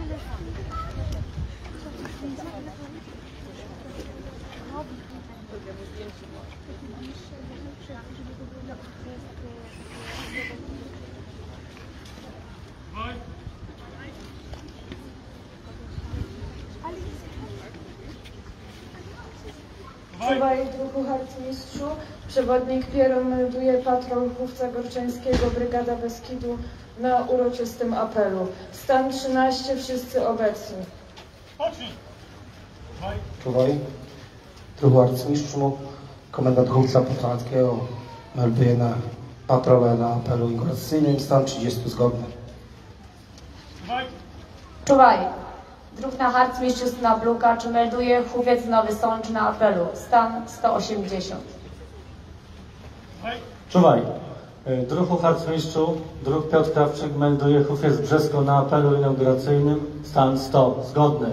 Czuwaj, druhu harcmistrzu, przewodnik Piero melduje patrol Chówca Gorczańskiego, Brygada Beskidu na uroczystym apelu. Stan 13, wszyscy obecni. Czuwaj, druhu harcmistrzu, komendant Chówca Podkarpackiego melduje na patrole na apelu inauguracyjnym. Stan 30 zgodny. Czuwaj, druhna harcmistrzyzna Blukacz melduje Chówiec Nowy Sącz na apelu. Stan 180. Czuwaj, druhu harcmistrzu, druh Piotr Krawczyk melduje Chówiec Brzesko na apelu inauguracyjnym. Stan 100 zgodny.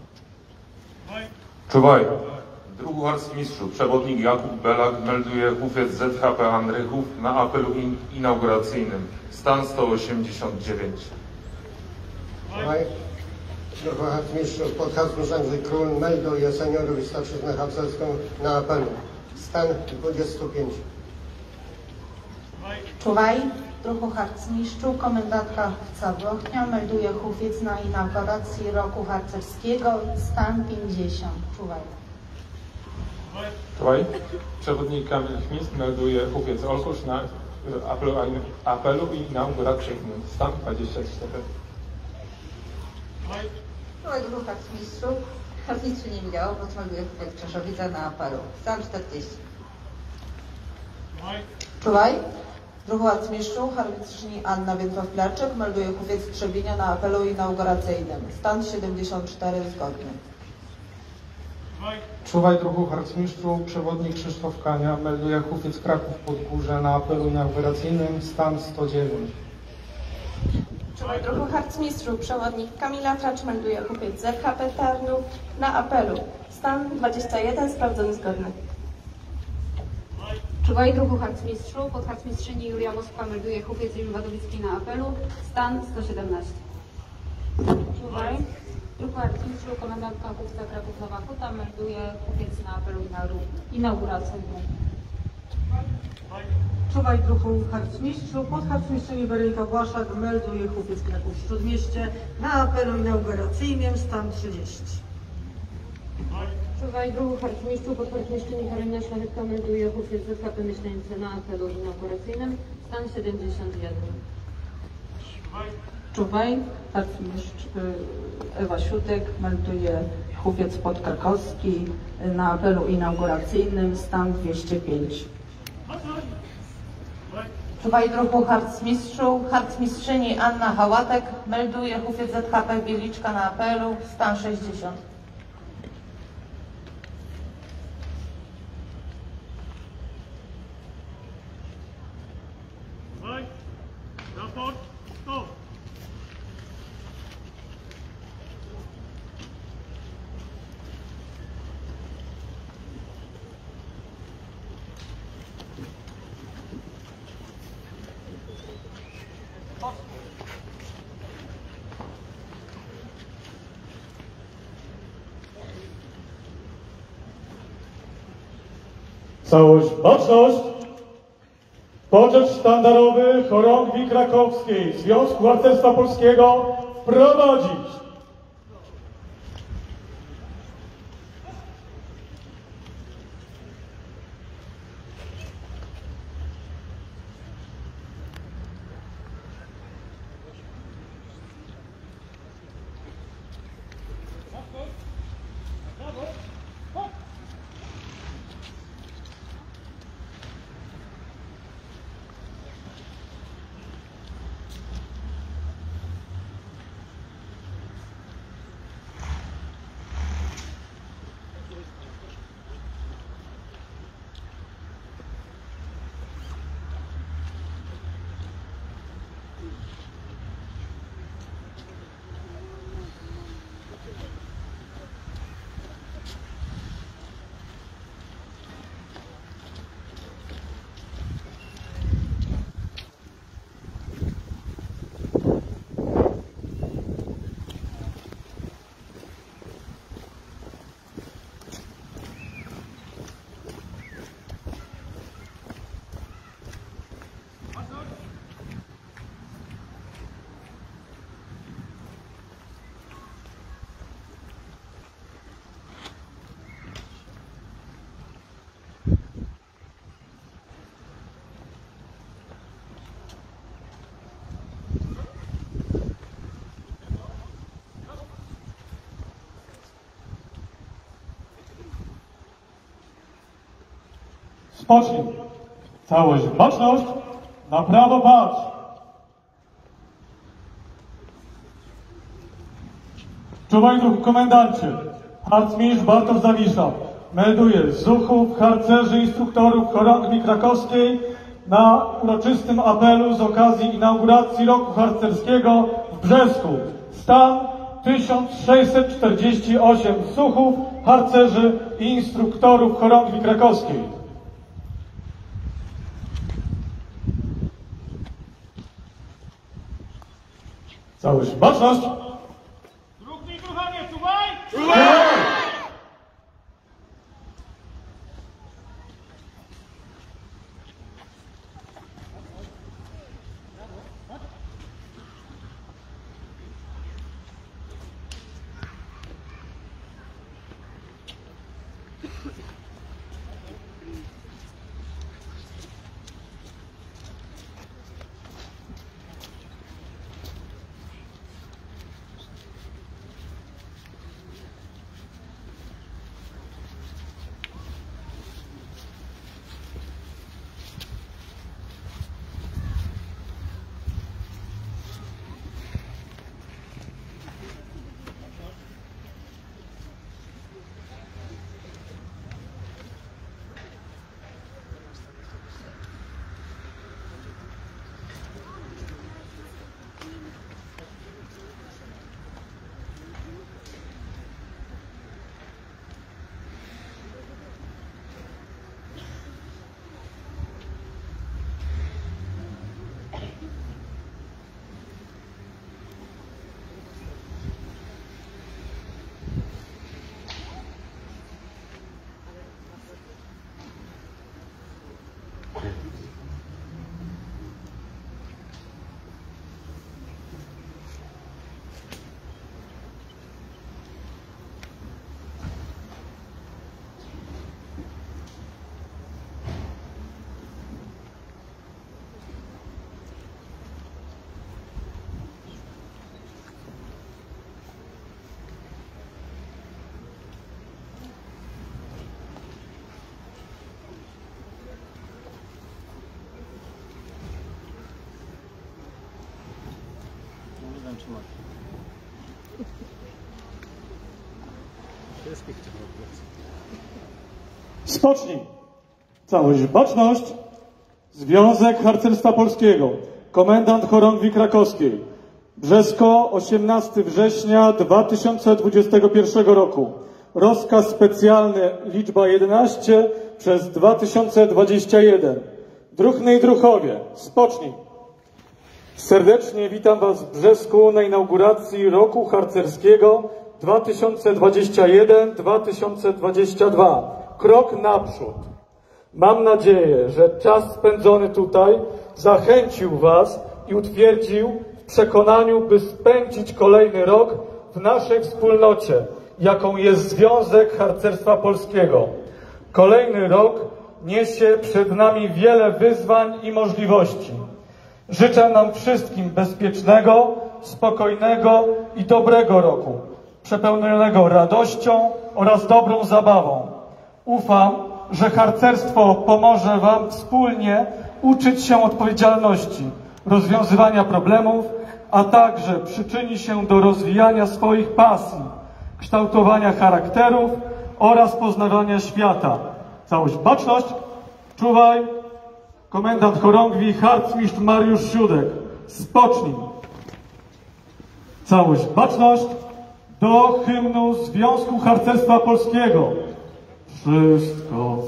Czuwaj, druhu harcmistrzu, przewodnik Jakub Belak melduje Chówiec ZHP Andrychów na apelu inauguracyjnym. Stan 189. Czuwaj, druhu harcmistrzu, podharcmistrz Andrzej Król melduje seniorów starszyznę harcerską na apelu. Stan 25. Czuwaj, druhu harcmistrzu, komendantka Chówca Włochnia melduje Chówiec na inauguracji roku harcerskiego. Stan 50. Czuwaj. Czuwaj, przewodnik Kamil Chmist melduje Chówiec Olkusz na apelu inauguracyjnym. Stan 24. Czuwaj, druhu harcmistrzu, harcmistrzyni Migałowoc melduje Chówiec Czeszowica na apelu. Stan 40. Czuwaj, druhu harcmistrzu, harcmistrzyni Anna Więdrow-Pilarczyk melduje Chówiec Trzebinia na apelu inauguracyjnym. Stan 74 zgodny. Czuwaj, druhu harcmistrzu, przewodnik Krzysztof Kania melduje Chówiec Kraków Podgórze na apelu inauguracyjnym. Stan 109. Czuwaj, druhu harcmistrzu, przewodnik Kamila Tracz melduje Chówiec ZHP Tarnów na apelu. Stan 21, sprawdzony zgodny. Czuwaj, druhu harcmistrzu, podharcmistrzyni Julia Moskwa melduje Chówiec Wadowicki na apelu. Stan 117. Czuwaj, druhu harcmistrzu, komendantka Chówca Kraków Nowa Huta melduje Chówiec na apelu inauguracyjnym. Czuwaj, druhu harcmistrzu, podharcmistrzyni Weronika Błaszak melduje Chówiec Kraków Śródmieście na apelu inauguracyjnym. Stan 30. Czuwaj, druhu harcmistrzu, podharcmistrzyni Karolina Szlachetka melduje Chówiec ZHP Myśleńce na apelu inauguracyjnym. Stan 71. Czuwaj, harcmistrz Ewa Siutek melduje Chówiec Podkarkowski na apelu inauguracyjnym. Stan 205. Czuwaj, druhu harcmistrzu, harcmistrzyni Anna Hałatek melduje Chówiec ZHP Bieliczka na apelu. Stan 60. Całość, baczność! Poczet sztandarowy Chorągwi Krakowskiej Związku Harcerstwa Polskiego prowadzić. Spocznij. Całość baczność. Na prawo patrz. Czuwaj, druhu komendancie. Harcmistrz Bartosz Zawisza melduje zuchów, harcerzy, instruktorów chorągwi krakowskiej na uroczystym apelu z okazji inauguracji roku harcerskiego w Brzesku. Stan 1648 zuchów, harcerzy i instruktorów chorągwi krakowskiej. Całość baczność. Drugi kochanie, czuwaj! Spocznij. Całość baczność. Związek Harcerstwa Polskiego. Komendant Chorągwi Krakowskiej. Brzesko, 18 września 2021 roku. Rozkaz specjalny liczba 11 przez 2021. Druhny i druhowie, spocznij. Serdecznie witam Was w Brzesku na inauguracji roku harcerskiego 2021-2022. Krok naprzód. Mam nadzieję, że czas spędzony tutaj zachęcił Was i utwierdził w przekonaniu, by spędzić kolejny rok w naszej wspólnocie, jaką jest Związek Harcerstwa Polskiego. Kolejny rok niesie przed nami wiele wyzwań i możliwości. Życzę nam wszystkim bezpiecznego, spokojnego i dobrego roku, przepełnionego radością oraz dobrą zabawą. Ufam, że harcerstwo pomoże Wam wspólnie uczyć się odpowiedzialności, rozwiązywania problemów, a także przyczyni się do rozwijania swoich pasji, kształtowania charakterów oraz poznawania świata. Całość baczność, czuwaj. Komendant chorągwi harcmistrz Mariusz Siódek. Spocznij. Całość baczność do hymnu Związku Harcerstwa Polskiego. Wszystko.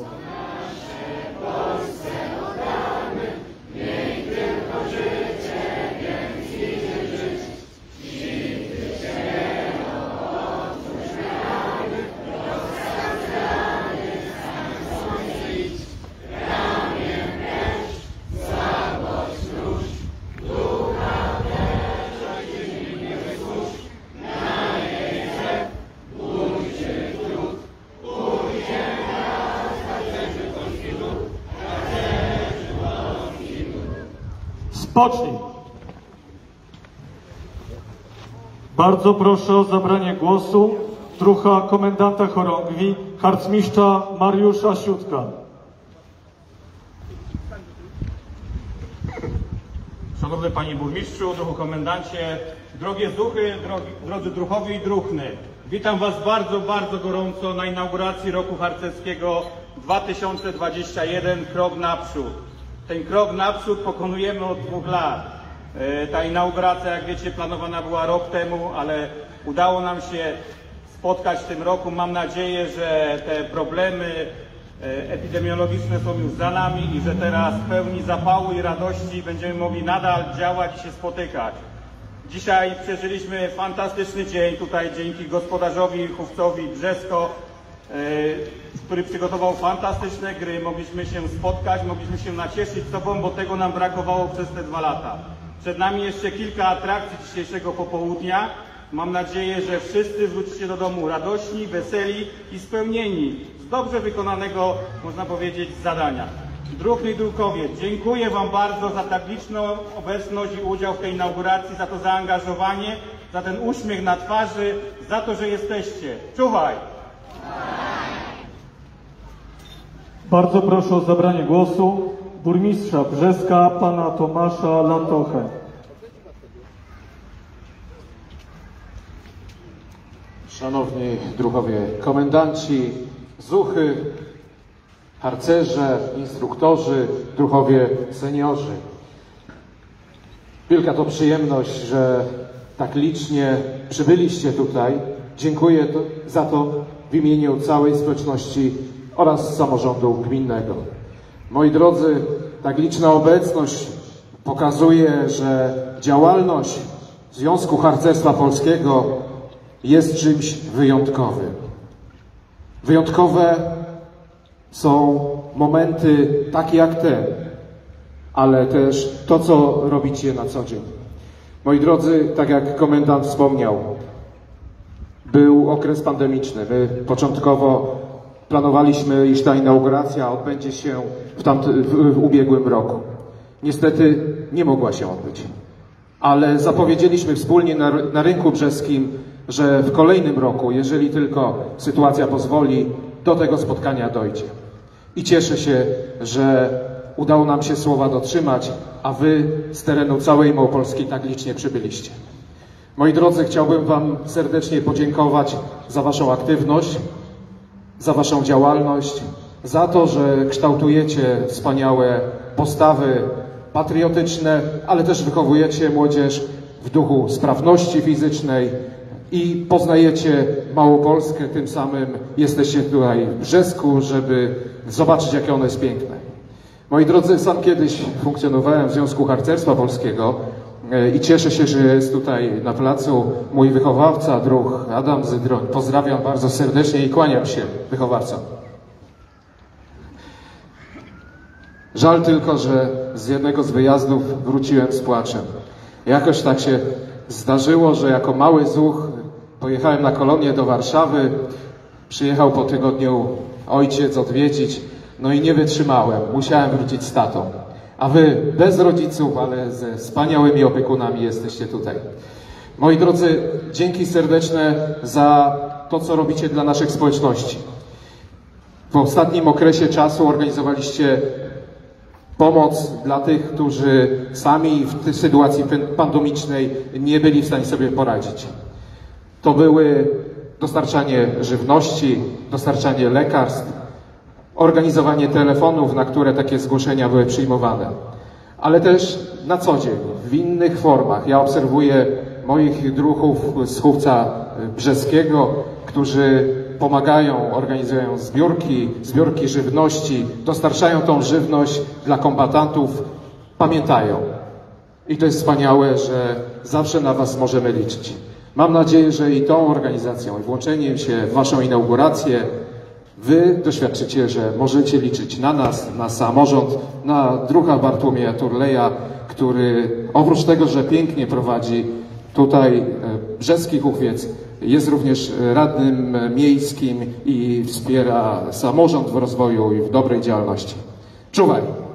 Spocznij. Bardzo proszę o zabranie głosu druha komendanta chorągwi, harcmistrza Mariusza Siódka. Szanowny Panie Burmistrzu, Druhu Komendancie, drogie Druhy, drodzy Druhowie i Druhny. Witam Was bardzo, bardzo gorąco na inauguracji roku harcerskiego 2021, krok naprzód. Ten krok naprzód pokonujemy od 2 lat. Ta inauguracja, jak wiecie, planowana była rok temu, ale udało nam się spotkać w tym roku. Mam nadzieję, że te problemy epidemiologiczne są już za nami i że teraz w pełni zapału i radości będziemy mogli nadal działać i się spotykać. Dzisiaj przeżyliśmy fantastyczny dzień tutaj dzięki gospodarzowi Hufcowi Brzesko, który przygotował fantastyczne gry. Mogliśmy się spotkać, mogliśmy się nacieszyć sobą, bo tego nam brakowało przez te 2 lata. Przed nami jeszcze kilka atrakcji dzisiejszego popołudnia. Mam nadzieję, że wszyscy wrócicie do domu radośni, weseli i spełnieni z dobrze wykonanego, można powiedzieć, zadania. Druhny i Druhowie, dziękuję Wam bardzo za tak liczną obecność i udział w tej inauguracji, za to zaangażowanie, za ten uśmiech na twarzy, za to, że jesteście. Czuwaj! Bardzo proszę o zabranie głosu burmistrza Brzeska, pana Tomasza Lantochę. Szanowni Druhowie komendanci, zuchy, harcerze, instruktorzy, Druhowie seniorzy. Wielka to przyjemność, że tak licznie przybyliście tutaj. Dziękuję za to w imieniu całej społeczności oraz samorządu gminnego. Moi drodzy, tak liczna obecność pokazuje, że działalność Związku Harcerstwa Polskiego jest czymś wyjątkowym. Wyjątkowe są momenty takie jak ten, ale też to, co robicie na co dzień. Moi drodzy, tak jak komendant wspomniał, był okres pandemiczny. My początkowo planowaliśmy, iż ta inauguracja odbędzie się w ubiegłym roku. Niestety nie mogła się odbyć, ale zapowiedzieliśmy wspólnie na Rynku Brzeskim, że w kolejnym roku, jeżeli tylko sytuacja pozwoli, do tego spotkania dojdzie. I cieszę się, że udało nam się słowa dotrzymać, a Wy z terenu całej Małopolski tak licznie przybyliście. Moi drodzy, chciałbym Wam serdecznie podziękować za Waszą aktywność, za Waszą działalność, za to, że kształtujecie wspaniałe postawy patriotyczne, ale też wychowujecie młodzież w duchu sprawności fizycznej i poznajecie Małopolskę, tym samym jesteście tutaj w Brzesku, żeby zobaczyć, jakie ono jest piękne. Moi drodzy, sam kiedyś funkcjonowałem w Związku Harcerstwa Polskiego i cieszę się, że jest tutaj na placu mój wychowawca, druh Adam Zydroń. Pozdrawiam bardzo serdecznie i kłaniam się wychowawcom. Żal tylko, że z jednego z wyjazdów wróciłem z płaczem. Jakoś tak się zdarzyło, że jako mały zuch pojechałem na kolonię do Warszawy. Przyjechał po tygodniu ojciec odwiedzić, no i nie wytrzymałem. Musiałem wrócić z tatą. A Wy bez rodziców, ale ze wspaniałymi opiekunami jesteście tutaj. Moi drodzy, dzięki serdeczne za to, co robicie dla naszych społeczności. W ostatnim okresie czasu organizowaliście pomoc dla tych, którzy sami w tej sytuacji pandemicznej nie byli w stanie sobie poradzić. To były dostarczanie żywności, dostarczanie lekarstw, organizowanie telefonów, na które takie zgłoszenia były przyjmowane. Ale też na co dzień, w innych formach. Ja obserwuję moich druhów z Hufca Brzeskiego, którzy pomagają, organizują zbiórki żywności, dostarczają tą żywność dla kombatantów, pamiętają. I to jest wspaniałe, że zawsze na Was możemy liczyć. Mam nadzieję, że i tą organizacją, i włączeniem się w Waszą inaugurację, Wy doświadczycie, że możecie liczyć na nas, na samorząd, na druha Bartłomieja Turleja, który oprócz tego, że pięknie prowadzi tutaj Brzeski Hufiec, jest również radnym miejskim i wspiera samorząd w rozwoju i w dobrej działalności. Czuwaj!